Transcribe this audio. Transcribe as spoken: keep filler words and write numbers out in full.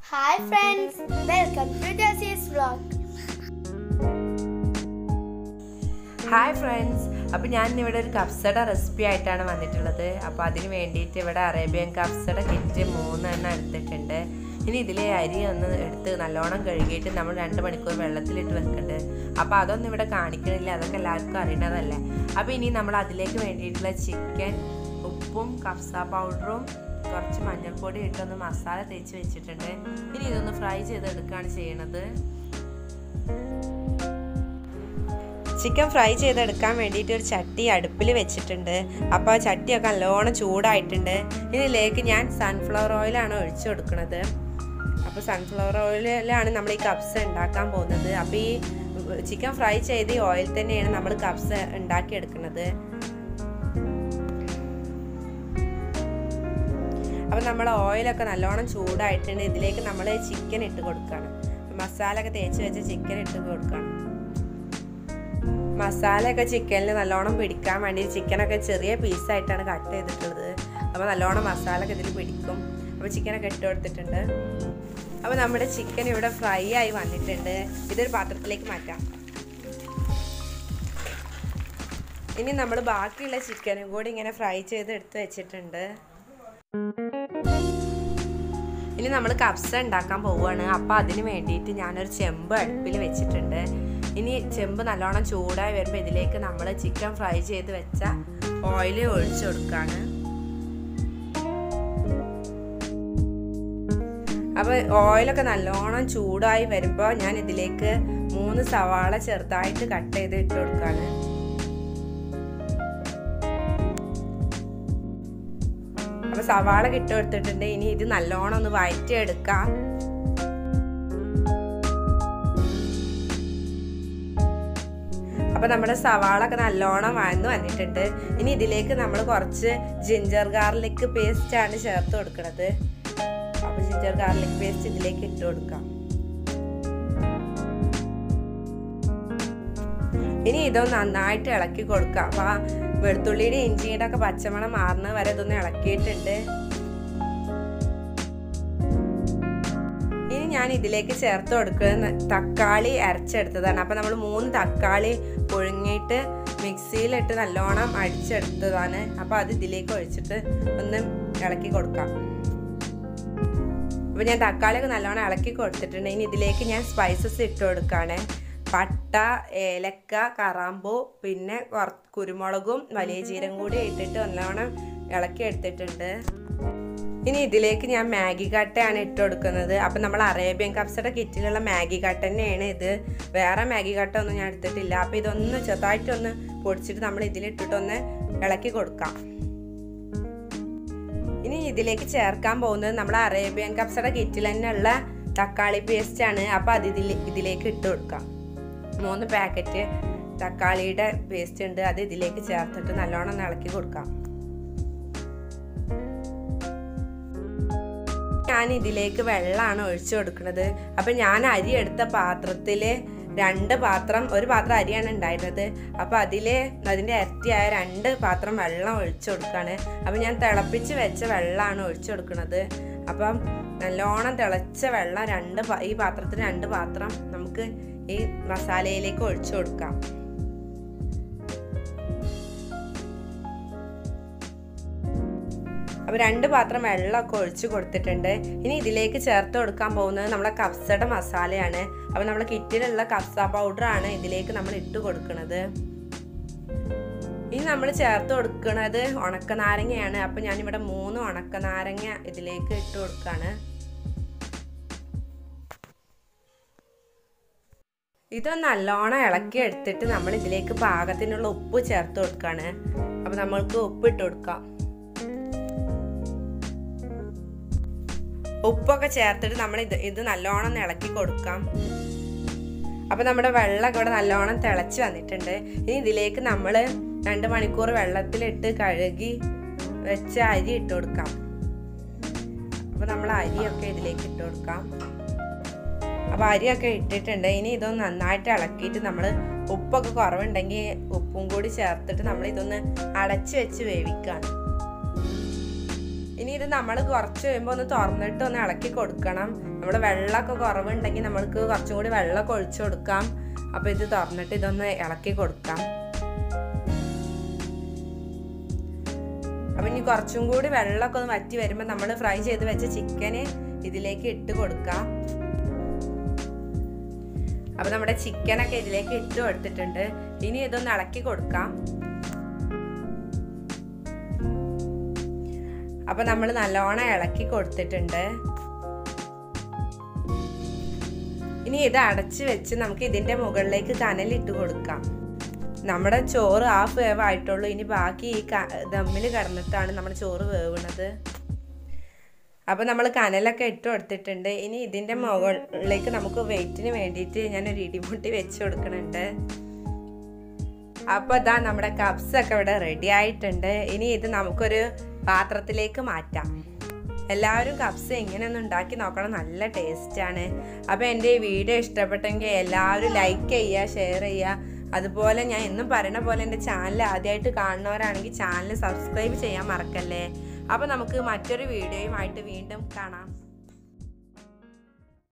Hi friends, welcome to Jesse's vlog. Hi friends, അപ്പോൾ ഞാൻ ഇവിടെ ഒരു കബ്സയുടെ റെസിപ്പി ആയിട്ടാണ് വന്നിട്ടുള്ളത്. അപ്പോൾ അതിന് വേണ്ടിയിട്ട് ഇവിടെ അറേബ്യൻ കബ്സയുടെ കിറ്റ് മൂന്നെണ്ണം എടുത്തിട്ടുണ്ട്. ഇനി ഇതിലെ അരി ഒന്ന് എടുത്ത് നല്ലോണം കഴുകിയിട്ട് നമ്മൾ രണ്ട് മണിക്കൂർ വെള്ളത്തിലിട്ട് വെക്കുന്നുണ്ട്. അപ്പോൾ അതൊന്നും ഇവിടെ കാണിക്കണില്ല, അതൊക്കെ എല്ലാവർക്കും അറിയണതല്ലേ. അപ്പോൾ ഇനി നമ്മൾ അതിലേക്ക് വേണ്ടിയിട്ടുള്ള ചിക്കൻ ഉപ്പും കബ്സ പൗഡറും കുറച്ച് മഞ്ഞൾപ്പൊടി ഇട്ടൊന്ന് മസാല തേച്ച് വെച്ചിട്ടുണ്ട്. ഇനി ഇതൊന്ന് ഫ്രൈ ചെയ്തെടുക്കുകയാണ് ചെയ്യണത്. ചിക്കൻ ഫ്രൈ ചെയ്തെടുക്കാൻ വേണ്ടിയിട്ട് ഒരു ചട്ടി അടുപ്പിൽ വെച്ചിട്ടുണ്ട്. അപ്പോൾ ആ ചട്ടിയൊക്കെ നല്ലോണം ചൂടായിട്ടുണ്ട്. ഇതിലേക്ക് ഞാൻ സൺഫ്ലവർ ഓയിലാണ് ഒഴിച്ചു കൊടുക്കുന്നത്. അപ്പോൾ സൺഫ്ലവർ ഓയിലാണ് നമ്മൾ ഈ കബ്സ ഉണ്ടാക്കാൻ പോകുന്നത്. അപ്പോൾ ഈ ചിക്കൻ ഫ്രൈ ചെയ്ത് ഈ ഓയിൽ തന്നെയാണ് നമ്മൾ കബ്സ ഉണ്ടാക്കിയെടുക്കുന്നത്. അപ്പോൾ നമ്മൾ ഓയിലൊക്കെ നല്ലോണം ചൂടായിട്ടുണ്ട്. ഇതിലേക്ക് നമ്മൾ ചിക്കൻ ഇട്ട് കൊടുക്കുകയാണ്. മസാല ഒക്കെ തേച്ച് വെച്ച് ചിക്കൻ ഇട്ട് കൊടുക്കണം. മസാലയൊക്കെ ചിക്കനിൽ നല്ലോണം പിടിക്കാൻ വേണ്ടി ചിക്കനൊക്കെ ചെറിയ പീസായിട്ടാണ് കട്ട് ചെയ്തിട്ടുള്ളത്. അപ്പോൾ നല്ലോണം മസാലയൊക്കെ ഇതിൽ പിടിക്കും. അപ്പോൾ ചിക്കനൊക്കെ ഇട്ട് കൊടുത്തിട്ടുണ്ട്. അപ്പോൾ നമ്മുടെ ചിക്കൻ ഇവിടെ ഫ്രൈ ആയി വന്നിട്ടുണ്ട്. ഇതൊരു പാത്രത്തിലേക്ക് മാറ്റാം. ഇനി നമ്മൾ ബാക്കിയുള്ള ചിക്കനും കൂടി ഇങ്ങനെ ഫ്രൈ ചെയ്ത് എടുത്ത് വെച്ചിട്ടുണ്ട്. ഇനി നമ്മൾ കബ്സ ഉണ്ടാക്കാൻ പോവുകയാണ്. അപ്പോൾ അതിന് വേണ്ടിയിട്ട് ഞാനൊരു ചെമ്പ് അടുപ്പിൽ വെച്ചിട്ടുണ്ട്. ഇനി ചെമ്പ് നല്ലോണം ചൂടായി വരുമ്പോൾ ഇതിലേക്ക് നമ്മൾ ചിക്കൻ ഫ്രൈ ചെയ്ത് വെച്ച ഓയിൽ ഒഴിച്ചു കൊടുക്കുകയാണ്. അപ്പോൾ ഓയിലൊക്കെ നല്ലോണം ചൂടായി വരുമ്പോൾ ഞാൻ ഇതിലേക്ക് മൂന്ന് സവാള ചെറുതായിട്ട് കട്ട് ചെയ്ത് ഇട്ട് കൊടുക്കുകയാണ്. അപ്പോൾ സവാള ഇട്ട് കൊടുത്തിട്ടുണ്ട്. ഇനി ഇത് നല്ലോണം ഒന്ന് വഴറ്റിയെടുക്കാം. അപ്പോൾ നമ്മുടെ സവാളൊക്കെ നല്ലോണം വഴന്ന് വന്നിട്ടുണ്ട്. ഇനി ഇതിലേക്ക് നമ്മൾ കുറച്ച് ജിഞ്ചർ ഗാർലിക് പേസ്റ്റ് ആണ് ചേർത്ത് കൊടുക്കുന്നത്. അപ്പോൾ ജിഞ്ചർ ഗാർലിക് പേസ്റ്റ് ഇതിലേക്ക് ഇട്ട് കൊടുക്കാം. ഇനി ഇതൊന്ന് നന്നായിട്ട് ഇളക്കി കൊടുക്കാം. അപ്പോൾ ആ വെളുത്തുള്ളിയുടെ ഇഞ്ചിയുടെ ഒക്കെ പച്ചമണം മാറുന്ന വരെ ഇതൊന്ന് ഇളക്കിയിട്ടുണ്ട്. ഇനി ഞാൻ ഇതിലേക്ക് ചേർത്ത് കൊടുക്കുന്ന തക്കാളി അരച്ചെടുത്തതാണ്. അപ്പോൾ നമ്മൾ മൂന്ന് തക്കാളി പുഴുങ്ങിയിട്ട് മിക്സിയിലിട്ട് നല്ലോണം അടിച്ചെടുത്തതാണ്. അപ്പോൾ അത് ഇതിലേക്ക് ഒഴിച്ചിട്ട് ഒന്ന് ഇളക്കി കൊടുക്കാം. അപ്പോൾ ഞാൻ തക്കാളിയൊക്കെ നല്ലോണം ഇളക്കി കൊടുത്തിട്ടുണ്ട്. ഇനി ഇതിലേക്ക് ഞാൻ സ്പൈസസ് ഇട്ട് കൊടുക്കുകയാണ്. പട്ട, ഏലക്ക, കറാമ്പൂ, പിന്നെ കുരുമുളകും വലിയ ജീരകം കൂടി ഇട്ടിട്ട് നല്ലോണം ഇളക്കി എടുത്തിട്ടുണ്ട്. ഇനി ഇതിലേക്ക് ഞാൻ മാഗി കട്ടയാണ് ഇട്ട് കൊടുക്കുന്നത്. അപ്പം നമ്മൾ അറേബ്യൻ കബ്സയുടെ കിറ്റിലുള്ള മാഗി കട്ട തന്നെയാണ് ഇത്. വേറെ മാഗി കട്ട ഒന്നും ഞാൻ എടുത്തിട്ടില്ല. അപ്പോൾ ഇതൊന്ന് ചെറുതായിട്ടൊന്ന് പൊടിച്ചിട്ട് നമ്മൾ ഇതിലിട്ടിട്ടൊന്ന് ഇളക്കി കൊടുക്കാം. ഇനി ഇതിലേക്ക് ചേർക്കാൻ പോകുന്നത് നമ്മൾ അറേബ്യൻ കബ്സയുടെ കിറ്റിൽ തന്നെയുള്ള തക്കാളി പേസ്റ്റാണ്. അപ്പോൾ അത് ഇതിൽ ഇതിലേക്ക് ഇട്ട് കൊടുക്കാം. മൂന്ന് പാക്കറ്റ് തക്കാളിയുടെ പേസ്റ്റ് ഉണ്ട്. അത് ഇതിലേക്ക് ചേർത്തിട്ട് നല്ലോണം ഇളക്കി കൊടുക്കാം. ഞാൻ ഇതിലേക്ക് വെള്ളമാണ് ഒഴിച്ചു കൊടുക്കുന്നത്. അപ്പം ഞാൻ അരി എടുത്ത പാത്രത്തിൽ രണ്ട് പാത്രം ഒരു പാത്രം അരിയാണ് ഉണ്ടായിരുന്നത്. അപ്പോൾ അതിൽ അതിൻ്റെ ഇരട്ടിയായ രണ്ട് പാത്രം വെള്ളം ഒഴിച്ചു കൊടുക്കുകയാണ്. അപ്പം ഞാൻ തിളപ്പിച്ച് വെച്ച വെള്ളമാണ് ഒഴിച്ചു കൊടുക്കുന്നത്. അപ്പം നല്ലോണം തിളച്ച വെള്ളം രണ്ട് ഈ പാത്രത്തിൽ രണ്ട് പാത്രം നമുക്ക് ഈ മസാലയിലേക്ക് ഒഴിച്ചു കൊടുക്കാം. അപ്പോൾ രണ്ട് പാത്രം വെള്ളമൊക്കെ ഒഴിച്ച് കൊടുത്തിട്ടുണ്ട്. ഇനി ഇതിലേക്ക് ചേർത്ത് കൊടുക്കാൻ പോകുന്നത് നമ്മളെ കബ്സയുടെ മസാലയാണ്. അപ്പോൾ നമ്മളെ കിറ്റിലുള്ള കബ്സ പൗഡറാണ് ഇതിലേക്ക് നമ്മൾ ഇട്ട് കൊടുക്കുന്നത്. ഇനി നമ്മൾ ചേർത്ത് കൊടുക്കുന്നത് ഉണക്കനാരങ്ങയാണ്. അപ്പോൾ ഞാനിവിടെ മൂന്ന് ഉണക്കനാരങ്ങ ഇതിലേക്ക് ഇട്ട് കൊടുക്കുകയാണ്. ഇതൊന്ന് നല്ലോണം ഇളക്കി എടുത്തിട്ട് നമ്മൾ ഇതിലേക്ക് പാകത്തിനുള്ള ഉപ്പ് ചേർത്ത് കൊടുക്കുകയാണ്. അപ്പോൾ നമ്മൾക്ക് ഉപ്പ് ഇട്ട് കൊടുക്കാം. ഉപ്പൊക്കെ ചേർത്തിട്ട് നമ്മൾ ഇത് ഇത് നല്ലോണം ഇളക്കി കൊടുക്കാം. അപ്പോൾ നമ്മുടെ വെള്ളമൊക്കെ ഇവിടെ നല്ലോണം തിളച്ച് വന്നിട്ടുണ്ട്. ഇനി ഇതിലേക്ക് നമ്മൾ രണ്ട് മണിക്കൂർ വെള്ളത്തിലിട്ട് കഴുകി വെച്ച അരി ഇട്ട് കൊടുക്കാം. അപ്പോൾ നമ്മൾ അരിയൊക്കെ ഇതിലേക്ക് ഇട്ട് കൊടുക്കാം. അപ്പോൾ അരിയൊക്കെ ഇട്ടിട്ടുണ്ട്. ഇനി ഇതൊന്ന് നന്നായിട്ട് ഇളക്കിയിട്ട് നമ്മൾ ഉപ്പൊക്കെ കുറവുണ്ടെങ്കിൽ ഉപ്പും കൂടി ചേർത്തിട്ട് നമ്മൾ ഇതൊന്ന് അടച്ച് വെച്ച് വേവിക്കുകയാണ്. ഇനി ഇത് നമ്മൾ കുറച്ച് കഴിയുമ്പോൾ ഒന്ന് തുറന്നിട്ട് ഒന്ന് ഇളക്കി കൊടുക്കണം. നമ്മൾ വെള്ളമൊക്കെ കുറവുണ്ടെങ്കിൽ നമ്മൾക്ക് കുറച്ചും കൂടി വെള്ളമൊക്കെ ഒഴിച്ചു കൊടുക്കാം. അപ്പോൾ ഇത് തുറന്നിട്ട് ഇതൊന്ന് ഇളക്കി കൊടുക്കാം. അപ്പം ഇനി കുറച്ചും കൂടി വെള്ളമൊക്കെ ഒന്ന് വറ്റി വരുമ്പോൾ നമ്മൾ ഫ്രൈ ചെയ്ത് വെച്ച ചിക്കന് ഇതിലേക്ക് ഇട്ട് കൊടുക്കാം. അപ്പം നമ്മുടെ ചിക്കനൊക്കെ ഇതിലേക്ക് ഇട്ട് കൊടുത്തിട്ടുണ്ട്. ഇനി ഇതൊന്ന് ഇളക്കി കൊടുക്കാം. അപ്പം നമ്മൾ നല്ലോണം ഇളക്കി കൊടുത്തിട്ടുണ്ട്. ഇനി ഇത് അടച്ച് വെച്ച് നമുക്ക് ഇതിൻ്റെ മുകളിലേക്ക് കനലിട്ട് കൊടുക്കാം. നമ്മുടെ ചോറ് ഹാഫ് വേവ് ആയിട്ടുള്ളൂ. ഇനി ബാക്കി ഈ ദമ്മിൽ കിടന്നിട്ടാണ് നമ്മുടെ ചോറ് വേവുന്നത്. അപ്പോൾ നമ്മൾ കനലൊക്കെ ഇട്ട് കൊടുത്തിട്ടുണ്ട്. ഇനി ഇതിൻ്റെ മുകളിലേക്ക് നമുക്ക് വെയിറ്റിന് വേണ്ടിയിട്ട് ഞാനൊരു ഇടിമുട്ടി വെച്ച് കൊടുക്കുന്നുണ്ട്. അപ്പോൾ ഇതാ നമ്മുടെ കപ്സൊക്കെ ഇവിടെ റെഡി ആയിട്ടുണ്ട്. ഇനി ഇത് നമുക്കൊരു പാത്രത്തിലേക്ക് മാറ്റാം. എല്ലാവരും കപ്സ ഇങ്ങനെയൊന്നും ഉണ്ടാക്കി നോക്കണം, നല്ല ടേസ്റ്റാണ്. അപ്പോൾ എൻ്റെ ഈ വീഡിയോ ഇഷ്ടപ്പെട്ടെങ്കിൽ എല്ലാവരും ലൈക്ക് ചെയ്യുക, ഷെയർ ചെയ്യുക. അതുപോലെ ഞാൻ എന്നും പറയുന്ന പോലെ എൻ്റെ ചാനൽ ആദ്യമായിട്ട് കാണുന്നവരാണെങ്കിൽ ചാനൽ സബ്സ്ക്രൈബ് ചെയ്യാൻ മറക്കല്ലേ. അപ്പോൾ നമുക്ക് മറ്റൊരു വീഡിയോയുമായിട്ട് വീണ്ടും കാണാം.